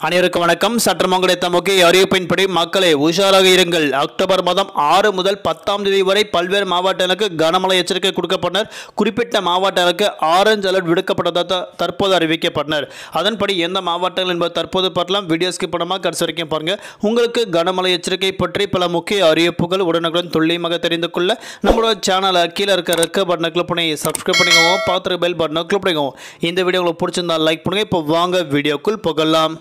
அனைவருக்கும் வணக்கம். சற்றமும் கிடைத்த முக்கிய அறிவிப்பின்படி மக்களை உஷாராக இருங்கள். அக்டோபர் மாதம் 6 முதல் 10ஆம் தேதி வரை பல்வேறு மாவட்டங்களுக்கு கனமழை எச்சரிக்கை கொடுக்கப்பட்டனர். குறிப்பிட்ட மாவட்டங்களுக்கு ஆரஞ்சு அலர்ட் விடுக்கப்பட்டதாக தற்போது அறிவிக்கப்பட்டனர். அதன்படி எந்த மாவட்டங்கள் என்பது தற்போது பார்க்கலாம். வீடியோ ஸ்கிப் பண்ணாமல் கடைசி வரைக்கும் பாருங்க. உங்களுக்கு கனமழை எச்சரிக்கை பற்றி பல முக்கிய அறிவிப்புகள் உடனுக்குடன் துல்லியமாக தெரிந்து கொள்ள நம்மளோட சேனலை கீழே இருக்க பட்டனை கிளிக் பண்ணி சப்ஸ்கிரைப் பண்ணிக்கோங்க. பார்த்து பெல் பட்டனை கிளிக் பண்ணிக்கோங்க. இந்த வீடியோ உங்களுக்கு பிடிச்சிருந்தா லைக் பண்ணுங்க. இப்போ வாங்க வீடியோக்குள் போகலாம்.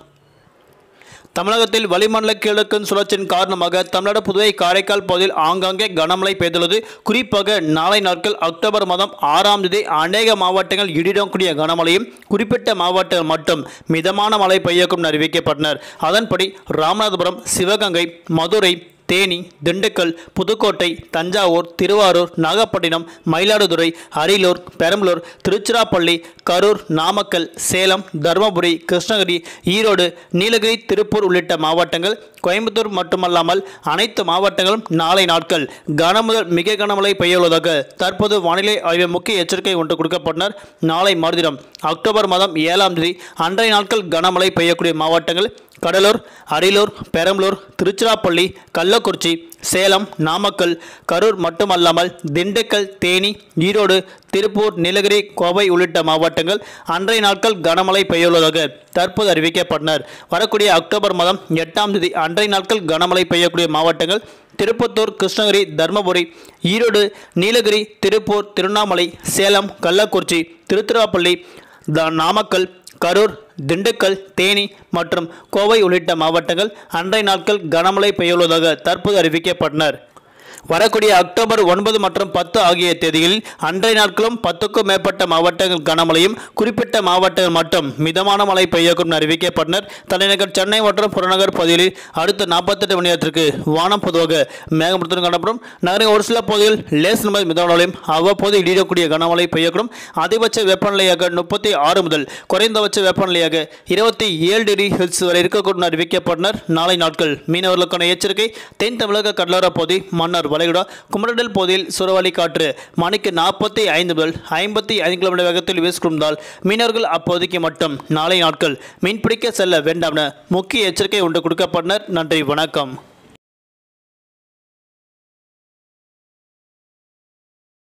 தமிழகத்தில் வளிமண்டல கிழக்கு சுழற்சியின் காரணமாக தமிழ்நாடு, புதுவை, காரைக்கால் பகுதியில் ஆங்காங்கே கனமழை பெய்துள்ளது. குறிப்பாக நாளை நாட்கள் அக்டோபர் மாதம் 6ஆம் தேதி அநேக மாவட்டங்கள் இடியுடன் கூடிய கனமழையும், குறிப்பிட்ட மாவட்டங்கள் மட்டும் மிதமான மழை பெய்யக்கும் அறிவிக்கப்பட்டனர். அதன்படி ராமநாதபுரம், சிவகங்கை, மதுரை, தேனி, திண்டுக்கல், புதுக்கோட்டை, தஞ்சாவூர், திருவாரூர், நாகப்பட்டினம், மயிலாடுதுறை, அரியலூர், பெரம்பலூர், திருச்சிராப்பள்ளி, கரூர், நாமக்கல், சேலம், தருமபுரி, கிருஷ்ணகிரி, ஈரோடு, நீலகிரி, திருப்பூர் உள்ளிட்ட மாவட்டங்கள், கோயம்புத்தூர் மட்டுமல்லாமல் அனைத்து மாவட்டங்களும் நாளை நாட்கள் கனமுதல் மிக கனமழை பெய்யுள்ளதாக தற்போது வானிலை ஆய்வு முக்கிய எச்சரிக்கை ஒன்று கொடுக்கப்பட்டனர். நாளை மறுதினம் அக்டோபர் மாதம் 7ஆம் தேதி அன்றைய நாட்கள் கனமழை பெய்யக்கூடிய மாவட்டங்கள் கடலூர், அரியலூர், பெரம்பலூர், திருச்சிராப்பள்ளி, கள்ளக்குறிச்சி, சேலம், நாமக்கல், கரூர் மட்டுமல்லாமல் திண்டுக்கல், தேனி, ஈரோடு, திருப்பூர், நீலகிரி, கோவை உள்ளிட்ட மாவட்டங்கள் அன்றைய நாட்கள் கனமழை பெய்யுள்ளதாக தற்போது அறிவிக்கப்பட்டனர். வரக்கூடிய அக்டோபர் மாதம் 8ஆம் தேதி அன்றைய நாட்கள் கனமழை பெய்யக்கூடிய மாவட்டங்கள் திருப்பத்தூர், கிருஷ்ணகிரி, தருமபுரி, ஈரோடு, நீலகிரி, திருப்பூர், திருவண்ணாமலை, சேலம், கள்ளக்குறிச்சி, திருச்சிராப்பள்ளி, நாமக்கல், கரூர், திண்டுக்கல், தேனி மற்றும் கோவை உள்ளிட்ட மாவட்டங்கள் அன்றைய நாட்கள் கனமழை பெய்யுள்ளதாக தற்போது அறிவிக்கப்பட்டனர். வரக்கூடிய அக்டோபர் 9 மற்றும் 10 ஆகிய தேதிகளில் அன்றைய நாட்களும் 10க்கும் மேற்பட்ட மாவட்டங்கள் கனமழையும், குறிப்பிட்ட மாவட்டங்கள் மட்டும் மிதமான மழை பெய்யக்கும் அறிவிக்கப்பட்டனர். தலைநகர் சென்னை மற்றும் புறநகர் பகுதிகளில் அடுத்த 48 மணி நேரத்திற்கு வானம் பொதுவாக மேகமூட்டத்துடன் காணப்படும். நகரின் ஒரு சில பகுதியில் லேசான முதல் மிதமான மழையும் அவ்வப்போது இடியக்கூடிய கனமழை பெய்யக்கூடும். அதிகபட்ச வெப்பநிலையாக 36 முதல் குறைந்தபட்ச வெப்பநிலையாக 27 டிகிரி செல்சியஸ் வரை இருக்கக்கூடும் அறிவிக்கப்பட்டனர். நாளை நாட்கள் மீனவர்களுக்கான எச்சரிக்கை. தென் தமிழக கடலோர பகுதி, மன்னார் வளைகுடா, குமரண்டல் பகுதியில் சூறாவளி காற்று மணிக்கு 45 முதல் 55 கிலோமீட்டர் வேகத்தில் வீசிக்கொண்டால் மீனவர்கள் அப்போதைக்கு மட்டும் நாளை நாட்கள் மீன்பிடிக்க செல்ல வேண்டாம் என முக்கிய எச்சரிக்கை ஒன்று கொடுக்கப்பட்டனர். நன்றி, வணக்கம்.